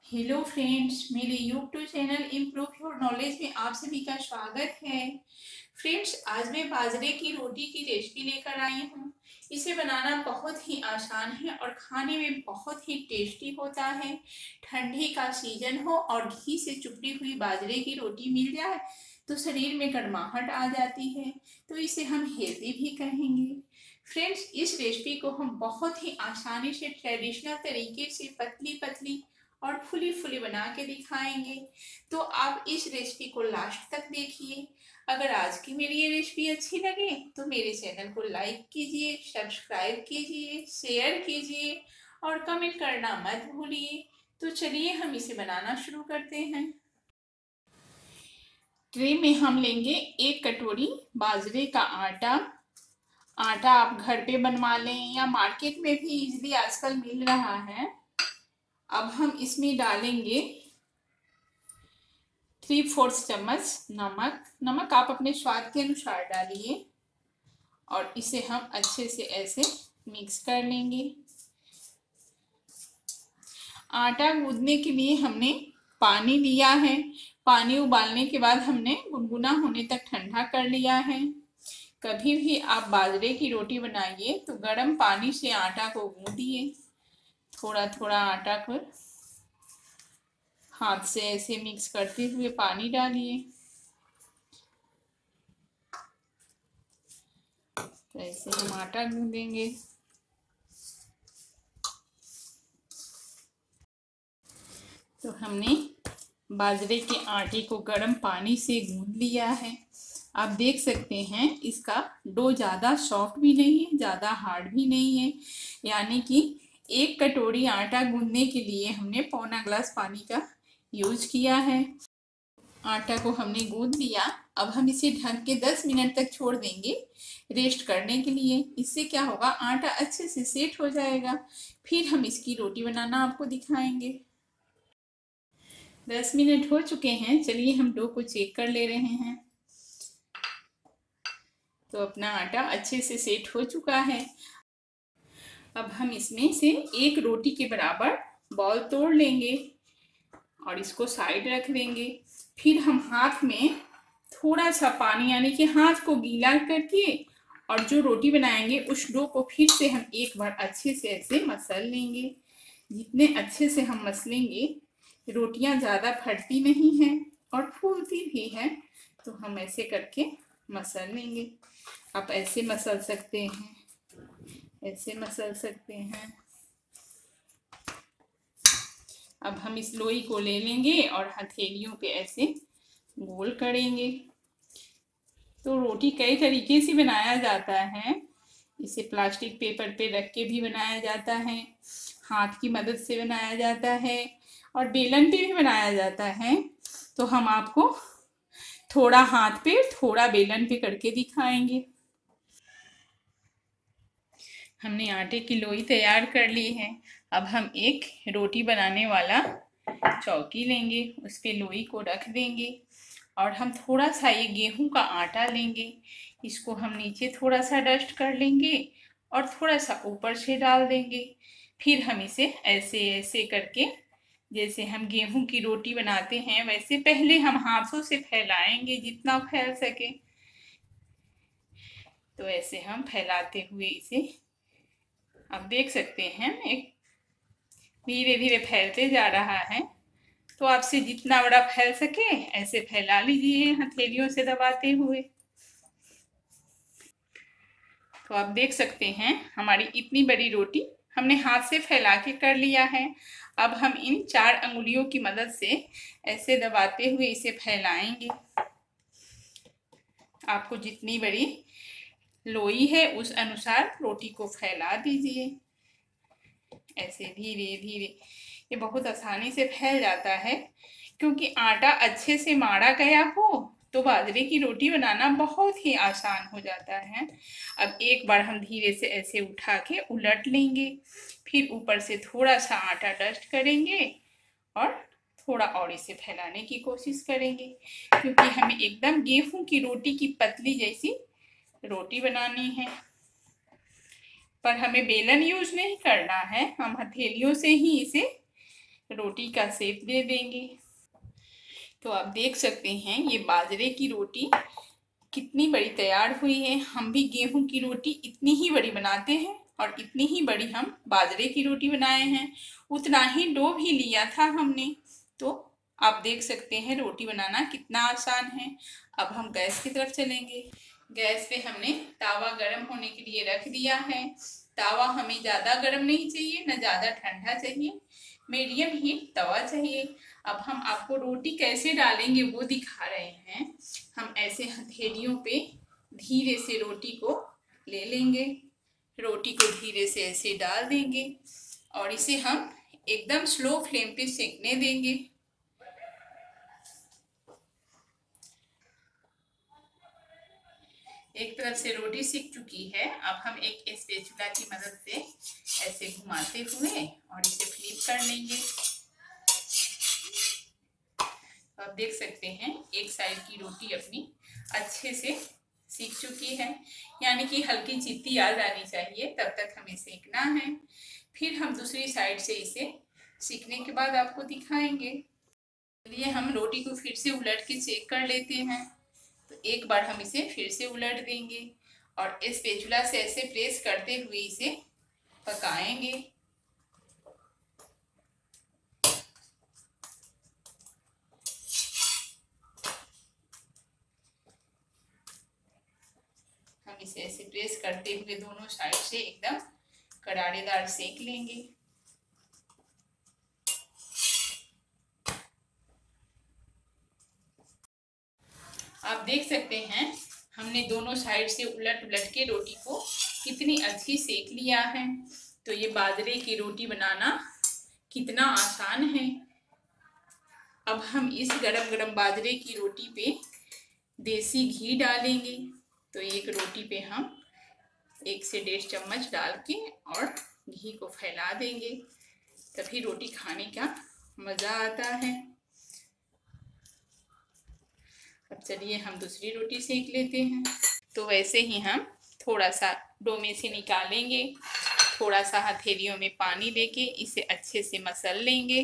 Hello friends, मेरे YouTube channel improve your knowledge में आप सभी का स्वागत है। फ्रेंड्स, आज मैं बाजरे की रोटी की रेसिपी लेकर आई हूँ। इसे बनाना बहुत ही आसान है और खाने में बहुत ही टेस्टी होता है। ठंडी का सीजन हो और घी से चुपड़ी हुई बाजरे की रोटी मिल जाए तो शरीर में गर्माहट आ जाती है, तो इसे हम हेल्दी भी कहेंगे। फ्रेंड्स, इस रेसिपी को हम बहुत ही आसानी से ट्रेडिशनल तरीके से पतली पतली और फुली फुली बना के दिखाएंगे, तो आप इस रेसिपी को लास्ट तक देखिए। अगर आज की मेरी ये रेसिपी अच्छी लगे तो मेरे चैनल को लाइक कीजिए, सब्सक्राइब कीजिए, शेयर कीजिए और कमेंट करना मत भूलिए। तो चलिए हम इसे बनाना शुरू करते हैं। ट्रे में हम लेंगे 1 कटोरी बाजरे का आटा। आटा आप घर पे बनवा लें या मार्केट में भी इजीली आजकल मिल रहा है। अब हम इसमें डालेंगे 3/4 चम्मच नमक। नमक आप अपने स्वाद के अनुसार डालिए और इसे हम अच्छे से ऐसे मिक्स कर लेंगे। आटा गूंदने के लिए हमने पानी लिया है। पानी उबालने के बाद हमने गुनगुना होने तक ठंडा कर लिया है। कभी भी आप बाजरे की रोटी बनाइए तो गर्म पानी से आटा को गूंदिए। थोड़ा थोड़ा आटा को हाथ से ऐसे मिक्स करते हुए पानी डालिए। तो ऐसे हम आटा गूंदेंगे। तो हमने बाजरे के आटे को गर्म पानी से गूंद लिया है। आप देख सकते हैं इसका डो ज़्यादा सॉफ्ट भी नहीं है, ज़्यादा हार्ड भी नहीं है। यानी कि 1 कटोरी आटा गूंदने के लिए हमने पौना ग्लास पानी का यूज किया है। आटा को हमने गूंद लिया। अब हम इसे ढक के 10 मिनट तक छोड़ देंगे रेस्ट करने के लिए। इससे क्या होगा, आटा अच्छे से सेट हो जाएगा। फिर हम इसकी रोटी बनाना आपको दिखाएंगे। 10 मिनट हो चुके हैं। चलिए हम डो को चेक कर ले रहे हैं। तो अपना आटा अच्छे से सेट हो चुका है। अब हम इसमें से 1 रोटी के बराबर बॉल तोड़ लेंगे और इसको साइड रख देंगे। फिर हम हाथ में थोड़ा सा पानी, यानी कि हाथ को गीला करके और जो रोटी बनाएंगे उस डो को फिर से हम एक बार अच्छे से ऐसे मसल लेंगे। जितने अच्छे से हम मसलेंगे, रोटियां ज़्यादा फटती नहीं हैं और फूलती भी हैं। तो हम ऐसे करके मसल लेंगे। आप ऐसे मसल सकते हैं, ऐसे मसल सकते हैं। अब हम इस लोई को ले लेंगे और हथेलियों पे ऐसे गोल करेंगे। तो रोटी कई तरीके से बनाया जाता है। इसे प्लास्टिक पेपर पे रख के भी बनाया जाता है, हाथ की मदद से बनाया जाता है और बेलन पे भी बनाया जाता है। तो हम आपको थोड़ा हाथ पे थोड़ा बेलन पे करके दिखाएंगे। हमने आटे की लोई तैयार कर ली है। अब हम एक रोटी बनाने वाला चौकी लेंगे, उस पे लोई को रख देंगे और हम थोड़ा सा ये गेहूं का आटा लेंगे। इसको हम नीचे थोड़ा सा डस्ट कर लेंगे और थोड़ा सा ऊपर से डाल देंगे। फिर हम इसे ऐसे ऐसे करके, जैसे हम गेहूं की रोटी बनाते हैं वैसे पहले हम हाथों से फैलाएंगे जितना फैल सके। तो ऐसे हम फैलाते हुए इसे, आप देख सकते हैं, एक धीरे धीरे फैलते जा रहा है। तो आपसे जितना बड़ा फैल सके ऐसे फैला लीजिए हथेलियों से दबाते हुए। तो आप देख सकते हैं हमारी इतनी बड़ी रोटी हमने हाथ से फैला के कर लिया है। अब हम इन 4 अंगुलियों की मदद से ऐसे दबाते हुए इसे फैलाएंगे। आपको जितनी बड़ी लोई है उस अनुसार रोटी को फैला दीजिए। ऐसे धीरे धीरे ये बहुत आसानी से फैल जाता है, क्योंकि आटा अच्छे से माड़ा गया हो तो बाजरे की रोटी बनाना बहुत ही आसान हो जाता है। अब एक बार हम धीरे से ऐसे उठा के उलट लेंगे, फिर ऊपर से थोड़ा सा आटा डस्ट करेंगे और थोड़ा और इसे फैलाने की कोशिश करेंगे, क्योंकि हमें एकदम गेहूं की रोटी की पतली जैसी रोटी बनानी है। पर हमें बेलन यूज नहीं करना है, हम हथेलियों से ही इसे रोटी का शेप दे देंगे। तो आप देख सकते हैं ये बाजरे की रोटी कितनी बड़ी तैयार हुई है। हम भी गेहूं की रोटी इतनी ही बड़ी बनाते हैं और इतनी ही बड़ी हम बाजरे की रोटी बनाए हैं। उतना ही डो भी लिया था हमने। तो आप देख सकते हैं रोटी बनाना कितना आसान है। अब हम गैस की तरफ चलेंगे। गैस पे हमने तावा गरम होने के लिए रख दिया है। तावा हमें ज़्यादा गरम नहीं चाहिए, न ज़्यादा ठंडा चाहिए, मीडियम हीट तवा चाहिए। अब हम आपको रोटी कैसे डालेंगे वो दिखा रहे हैं। हम ऐसे हथेलियों पे धीरे से रोटी को ले लेंगे। रोटी को धीरे से ऐसे डाल देंगे और इसे हम एकदम स्लो फ्लेम पे सेकने देंगे। एक तरफ से रोटी सिक चुकी है। अब हम एक स्पैचुला की मदद से ऐसे घुमाते हुए और इसे फ्लिप कर लेंगे। तो आप देख सकते हैं एक साइड की रोटी अपनी अच्छे से सीख चुकी है, यानी कि हल्की चित्ती आ जानी चाहिए, तब तक हमें सेकना है। फिर हम दूसरी साइड से इसे सीखने के बाद आपको दिखाएंगे। चलिए हम रोटी को फिर से उलट के चेक कर लेते हैं। तो एक बार हम इसे फिर से उलट देंगे और स्पैचुला से ऐसे प्रेस करते हुए इसे पकाएंगे। हम इसे ऐसे प्रेस करते हुए दोनों साइड से एकदम करारेदार सेक लेंगे। आप देख सकते हैं हमने दोनों साइड से उलट उलट के रोटी को कितनी अच्छी सेक लिया है। तो ये बाजरे की रोटी बनाना कितना आसान है। अब हम इस गरम गरम बाजरे की रोटी पे देसी घी डालेंगे। तो एक रोटी पे हम 1 से 1.5 चम्मच डाल के और घी को फैला देंगे, तभी रोटी खाने का मज़ा आता है। अब चलिए हम दूसरी रोटी सेक लेते हैं। तो वैसे ही हम थोड़ा सा डो में से निकालेंगे, थोड़ा सा हथेलियों में पानी लेके इसे अच्छे से मसल लेंगे।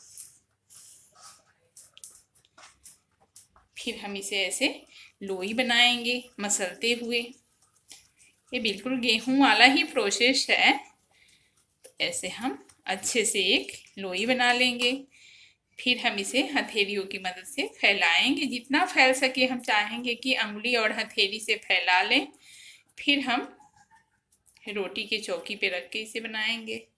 फिर हम इसे ऐसे लोई बनाएंगे मसलते हुए। ये बिल्कुल गेहूं वाला ही प्रोसेस है। तो ऐसे हम अच्छे से एक लोई बना लेंगे। फिर हम इसे हथेलियों की मदद से फैलाएंगे, जितना फैल सके हम चाहेंगे कि अंगुली और हथेली से फैला लें। फिर हम रोटी की चौकी पे रख के इसे बनाएंगे।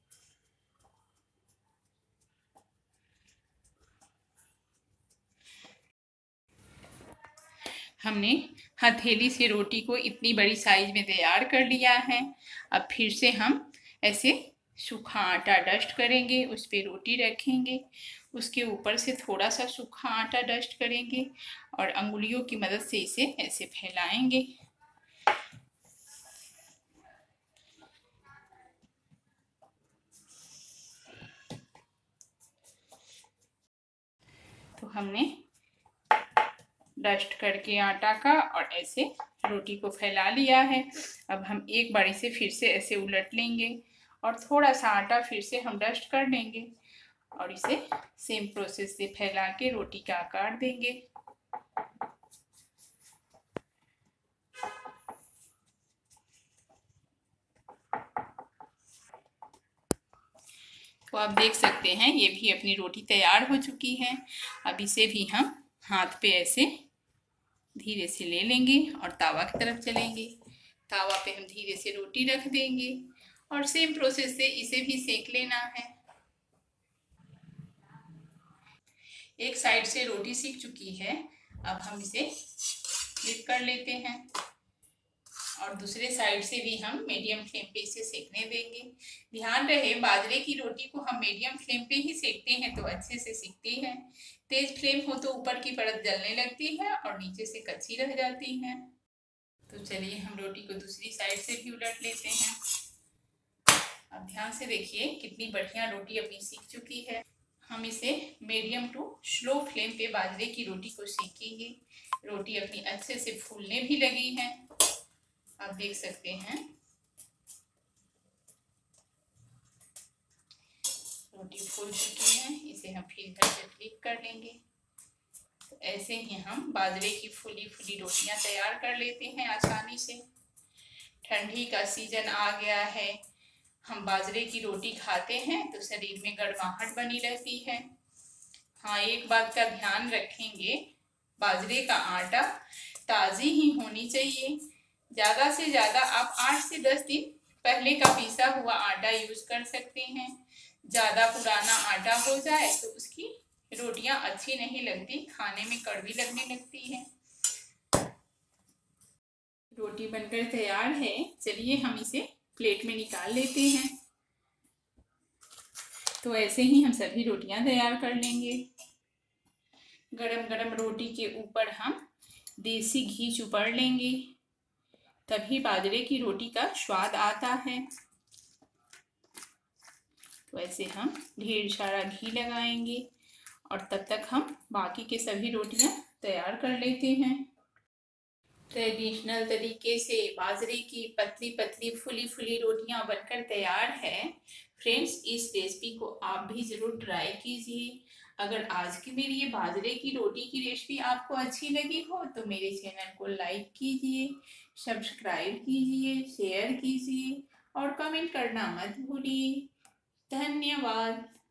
हमने हथेली से रोटी को इतनी बड़ी साइज में तैयार कर लिया है। अब फिर से हम ऐसे सूखा आटा डस्ट करेंगे, उस पर रोटी रखेंगे, उसके ऊपर से थोड़ा सा सूखा आटा डस्ट करेंगे और अंगुलियों की मदद से इसे ऐसे फैलाएंगे। तो हमने डस्ट करके आटा का और ऐसे रोटी को फैला लिया है। अब हम एक बार इसे फिर से ऐसे उलट लेंगे और थोड़ा सा आटा फिर से हम डस्ट कर लेंगे और इसे सेम प्रोसेस से फैला के रोटी का आकार देंगे। तो आप देख सकते हैं ये भी अपनी रोटी तैयार हो चुकी है। अब इसे भी हम हाथ पे ऐसे धीरे से ले लेंगे और तावा की तरफ चलेंगे। तावा पे हम धीरे से रोटी रख देंगे और सेम प्रोसेस से इसे भी सेक लेना है। एक साइड से रोटी सीख चुकी है। अब हम इसे फ्लिप कर लेते हैं और दूसरे साइड से भी हम मीडियम फ्लेम पे इसे सेकने देंगे। ध्यान रहे बाजरे की रोटी को हम मीडियम फ्लेम पे ही सेकते हैं तो अच्छे से सिकती है। तेज फ्लेम हो तो ऊपर की परत जलने लगती है और नीचे से कच्ची रह जाती है। तो चलिए हम रोटी को दूसरी साइड से भी उलट लेते हैं। अब ध्यान से देखिए कितनी बढ़िया रोटी अपनी सीख चुकी है। हम इसे मीडियम टू स्लो फ्लेम पे बाजरे की रोटी को सेकेंगे। रोटी अपनी अच्छे से फूलने भी लगी है, आप देख सकते हैं। रोटी फूल चुकी है, इसे इसे हम फिर इधर से फ्लिप कर लेंगे। तो ऐसे ही हम बाजरे की फुली फुली रोटियां तैयार कर लेते हैं आसानी से। ठंडी का सीजन आ गया है, हम बाजरे की रोटी खाते हैं तो शरीर में गर्माहट बनी रहती है। हाँ, एक बात का ध्यान रखेंगे, बाजरे का आटा ताज़ी ही होनी चाहिए। ज़्यादा से ज़्यादा आप 8 से 10 दिन पहले का पीसा हुआ आटा यूज कर सकते हैं। ज़्यादा पुराना आटा हो जाए तो उसकी रोटियां अच्छी नहीं लगती, खाने में कड़वी लगने लगती है। रोटी बनकर तैयार है, चलिए हम इसे प्लेट में निकाल लेते हैं। तो ऐसे ही हम सभी रोटियां तैयार कर लेंगे। गरम गरम रोटी के ऊपर हम देसी घी चुपड़ लेंगे, तभी बाजरे की रोटी का स्वाद आता है। तो ऐसे हम ढेर सारा घी लगाएंगे और तब तक हम बाकी के सभी रोटियां तैयार कर लेते हैं। ट्रेडिशनल तरीके से बाजरे की पतली पतली फुली फुली रोटियां बनकर तैयार है। फ्रेंड्स, इस रेसिपी को आप भी ज़रूर ट्राई कीजिए। अगर आज की मेरी ये बाजरे की रोटी की रेसिपी आपको अच्छी लगी हो तो मेरे चैनल को लाइक कीजिए, सब्सक्राइब कीजिए, शेयर कीजिए और कमेंट करना मत भूलिए। धन्यवाद।